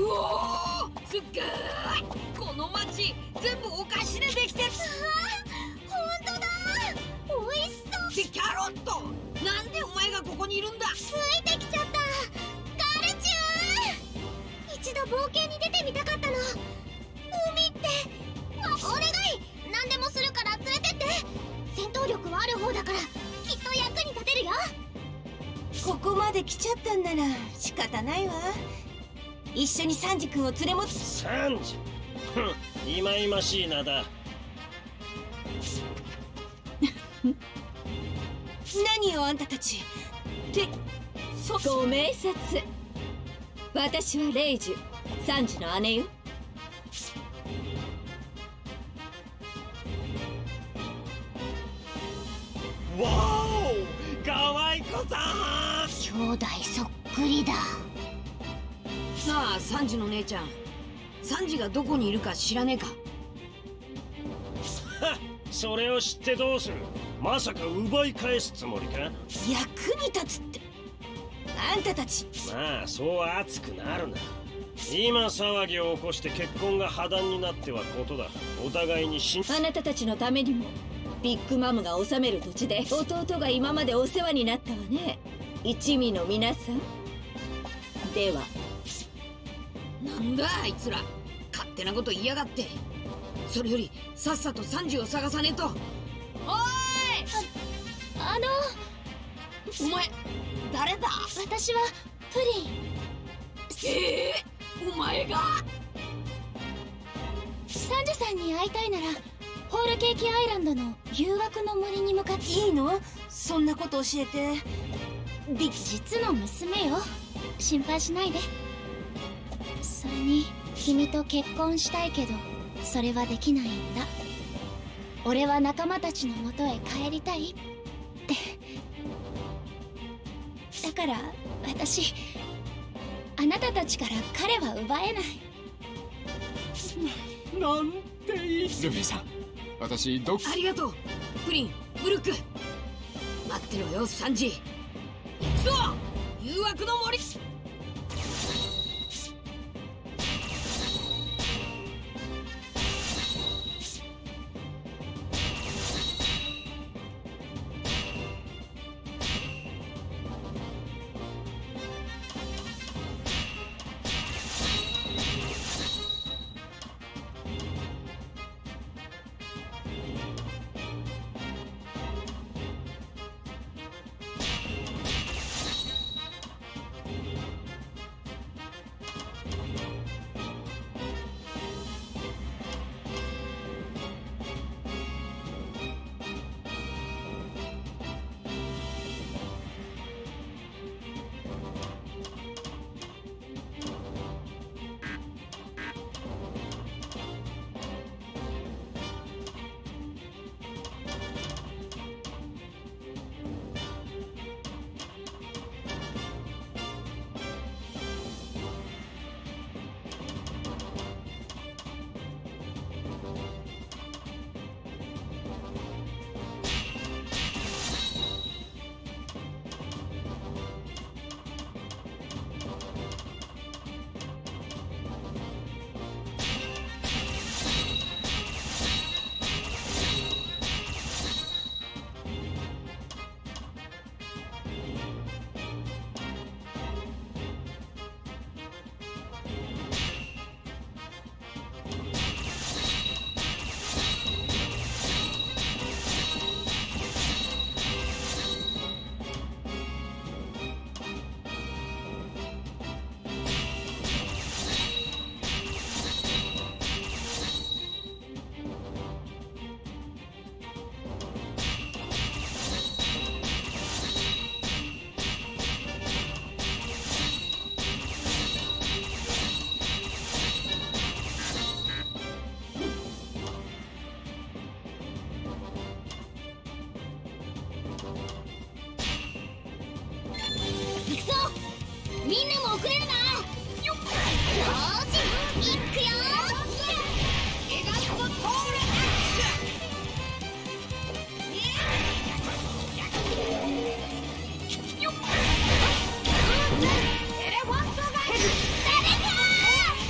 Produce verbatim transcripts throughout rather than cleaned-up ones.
うおー、すっげー。この町全部お菓子でできてる。 あー、ほんとだ。おいしそう。 ってキャロット、なんでお前がここにいるんだ。 ついてきちゃった。ガルチュー、一度冒険に出てみたかったの。海って、ま、お願い、何でもするから連れてって。戦闘力はある方だからきっと役に立てるよ。 ここまで来ちゃったんなら仕方ないわ。一緒にサンジ君を連れ持つ。 サンジ、ふん、いまいましい名だ。 何よあんたたち。ってそご明察。私はレイジュ、サンジの姉よ。 わお、かわいこさん。 兄弟そっくりだ。 なあ、サンジの姉ちゃん、サンジがどこにいるか知らねえか。 はっ、それを知ってどうする。まさか奪い返すつもりか。 役に立つって。あんたたち、 まあそう熱くなるな。今騒ぎを起こして結婚が破談になってはことだ。お互いに信じ。 あなたたちのためにもビッグマムが治める土地で弟が今までお世話になったわね。一味の皆さんでは。 なんだあいつら、勝手なこと言いやがって。それよりさっさとサンジを探さねえと。おーい、 あのお前誰だ。 私はプリン。 ええー、お前が。 サンジさんに会いたいならホールケーキアイランドの誘惑の森に向かって。 いいの？そんなこと教えて。 ビ実の娘よ、心配しないで。それに君と結婚したいけどそれはできないんだ。俺は仲間たちのもとへ帰りたいって。だから私、あなたたちから彼は奪えない。 なんていい。 ルフィさん、私どありがとうプリン、ブルック。待ってろよサンジ。行くぞ誘惑の森。 みんなも遅れるな。よっ、よーし、行くよー。エガスのトールアッシュ。よっ、エレファントガイズ。誰かー。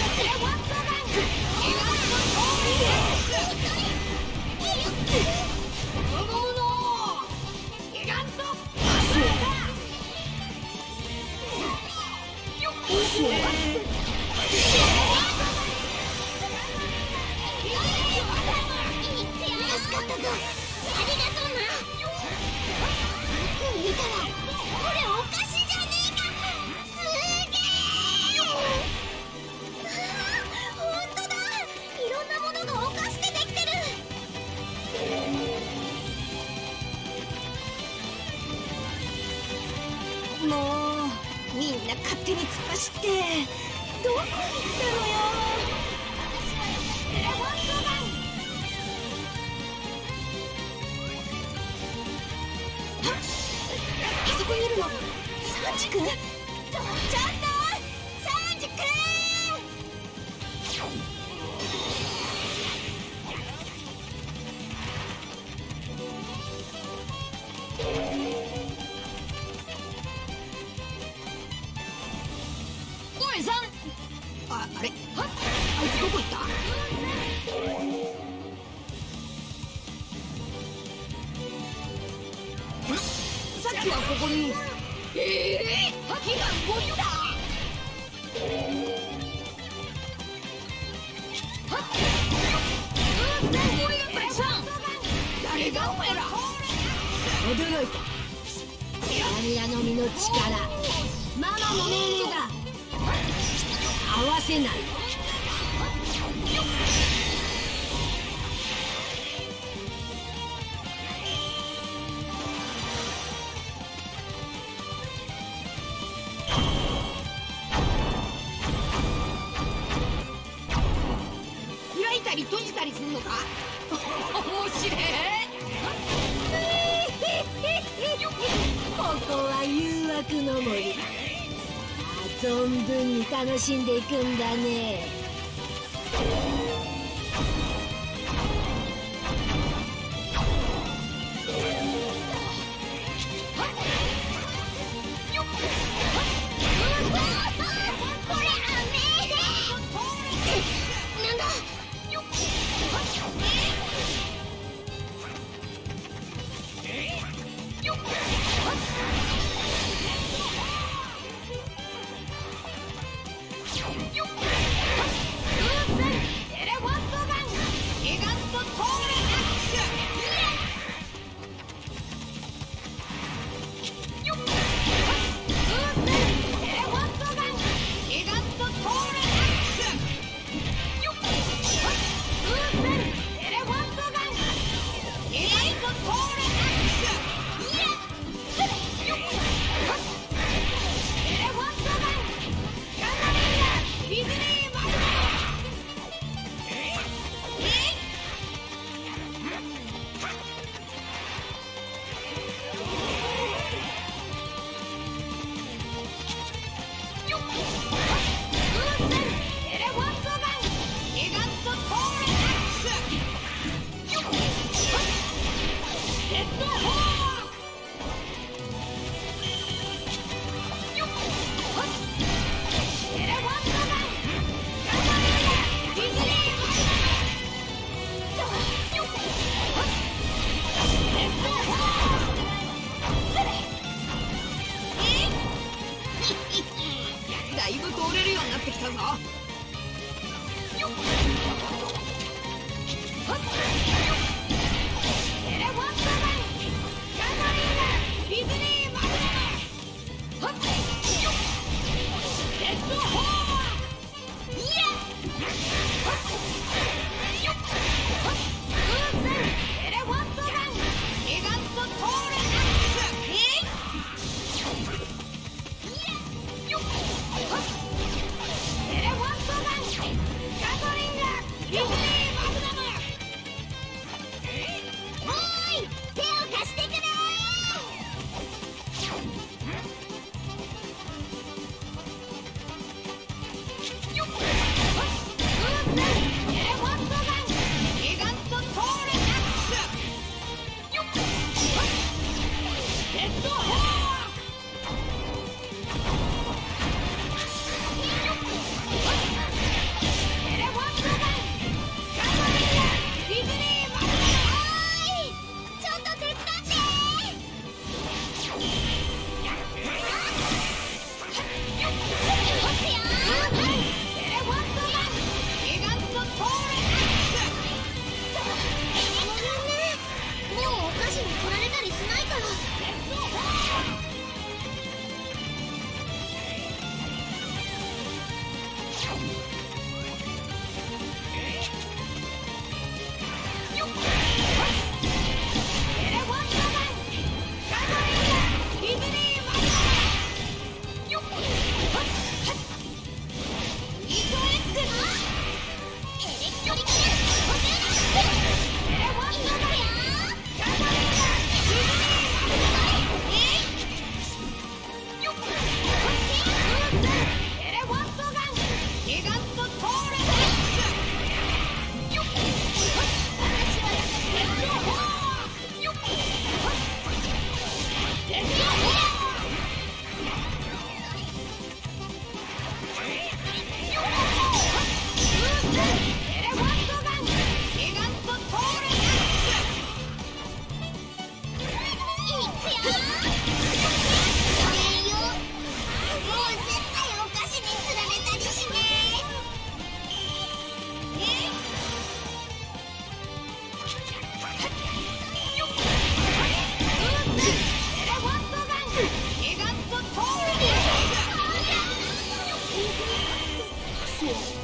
楽しんでいくんだね。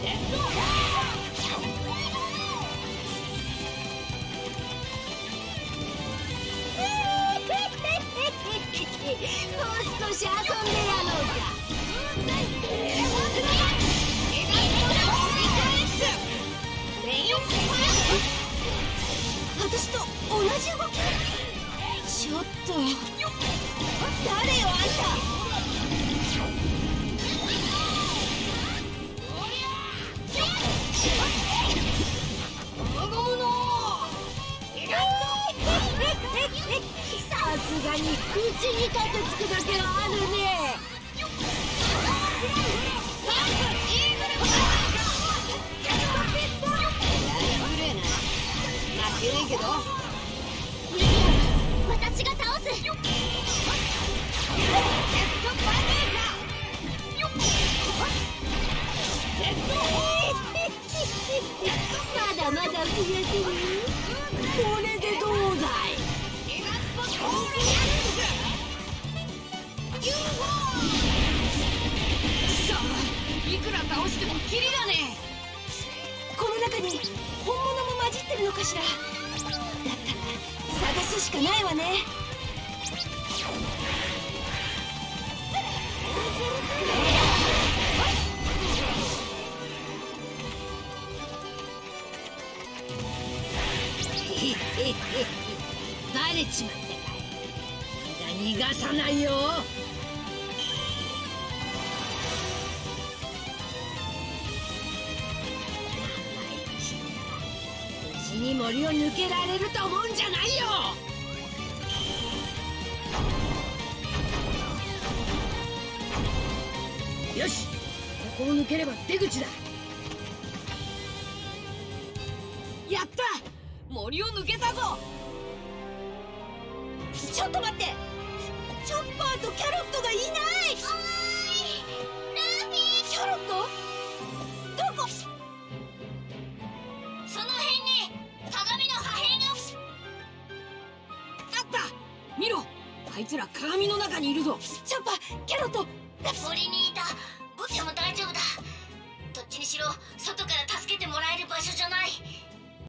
もう少し遊んでやろうか。私と同じ動き。ちょっと誰よあんた。さすがに口に盾つくだけはあるね。負けないけど。いやいや、私が倒す。まだまだ増やせる。これでどうだい。 さあ、いくら倒してもキリがねえ。 この中に本物も混じってるのかしら。だったら探すしかないわね。 バレちまったかい。が逃がさないよ。無事に森を抜けられると思うんじゃないよ。よし、ここを抜ければ出口だ。やった、森を抜けたぞ。 ちょっと待って、チョッパーとキャロットがいない。 ルフィ、 キャロットどこ。 その辺に鏡の破片が。 あった、見ろ、あいつら鏡の中にいるぞ。 チョッパー、キャロット。 森にいた。武器も大丈夫だ。どっちにしろ外から